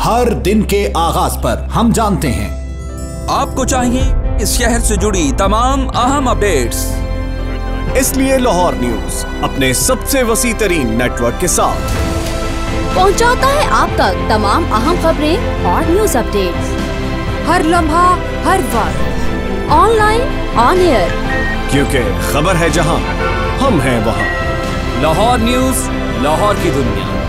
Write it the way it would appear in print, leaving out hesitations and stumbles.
हर दिन के आगाज पर हम जानते हैं आपको चाहिए इस शहर से जुड़ी तमाम अहम अपडेट्स। इसलिए लाहौर न्यूज अपने सबसे वसी तरीन नेटवर्क के साथ पहुंचाता है आप तक तमाम अहम खबरें और न्यूज अपडेट्स, हर लम्हा हर वक्त, ऑनलाइन ऑन एयर। क्योंकि खबर है जहां, हम हैं वहां। लाहौर न्यूज, लाहौर की दुनिया।